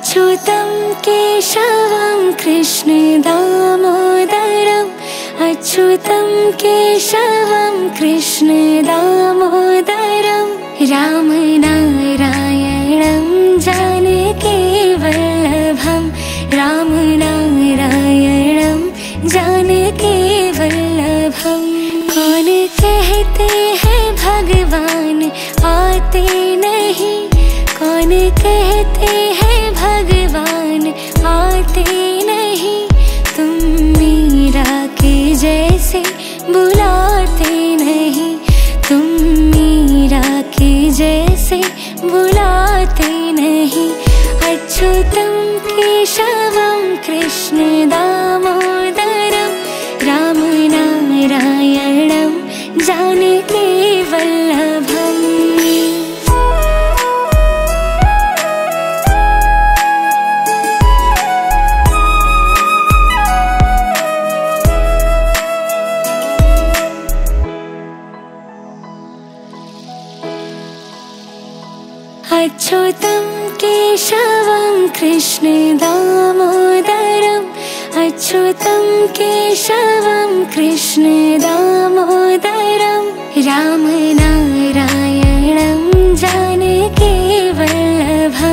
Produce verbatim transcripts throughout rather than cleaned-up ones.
अच्युतं केशवं कृष्ण दामोदरम् अच्युतं केशवं कृष्ण दामोदरं रामनारायणं जानकी वल्लभं रामनारायणं जानकी वल्लभं। कौन कहते हैं भगवान आते नहीं, कौन कहते हैं भगवान आते नहीं, तुम मीरा के जैसे बुलाते नहीं, तुम मीरा के जैसे बुलाते नहीं। अच्युतं केशवं कृष्ण दामोदरं रामनारायणं जानकी वल्लभम्। अच्युतं केशवं कृष्ण दामोदरम् अच्युतं केशवं कृष्ण दामोदरं रामनारायणं जानकी वल्लभं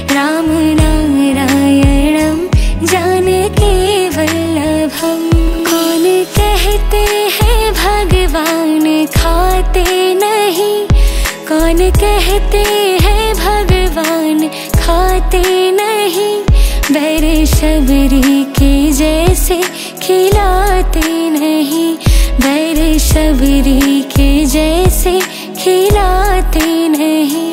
रामनारायणं जानकी वल्लभं। कौन कहते हैं भगवान खाते नहीं, कौन कहते हैं भगवान खाते नहीं, बैर शबरी के जैसे खिलाते नहीं, बैर शबरी के जैसे खिलाते नहीं।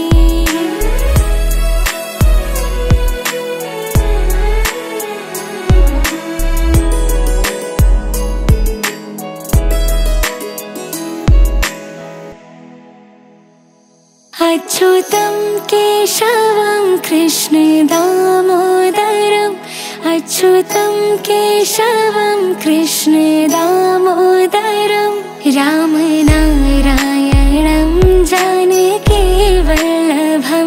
अच्युतं केशवं कृष्ण दामोदरम् अच्युतं केशवं कृष्ण दामोदरं रामनारायणं जानकी वल्लभं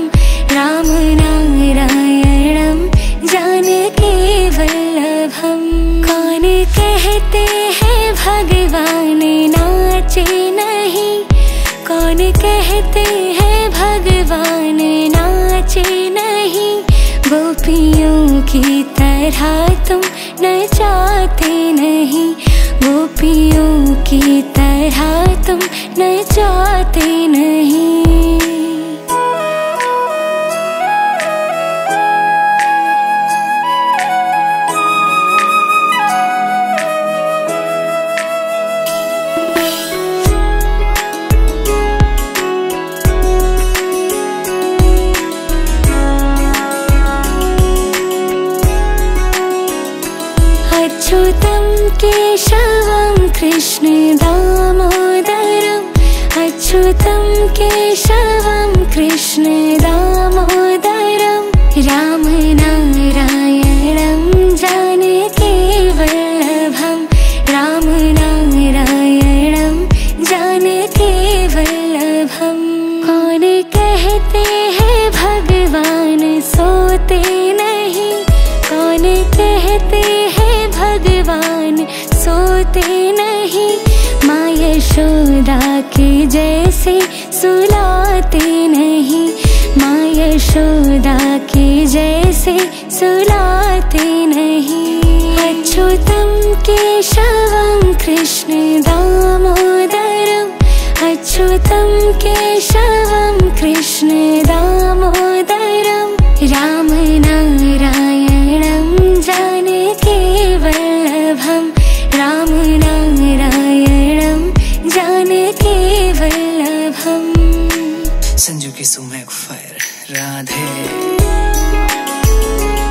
रामनारायणं जानकी वल्लभं। कौन कहते हैं भगवान नाचे नहीं, कौन कहते हैं भगवान नाचे नहीं, गोपियों की तरह तुम नचाते नहीं, गोपियों की तरह तुम नचाते नहीं। अच्युतं केशवं कृष्ण दामोदरम् अच्युतं केशवं कृष्ण दामोदरं रामनारायणं जानकी वल्लभं रामनारायणं जानकी वल्लभं। कौन कहते हैं भगवान सोते नहीं, कौन कहते हैं भगवान सोते नहीं, माँ यशोदा के जैसे सुलाते नहीं, माँ यशोदा के जैसे सुलाते नहीं। अच्युतं केशवं कृष्ण दामोदरम् अच्युतं केशवं कृष्ण दामोदरं रामनारायणं जानकी वल्लभं रामनारायणं जानकी वल्लभं। संजू की सुमेघ फायर राधे।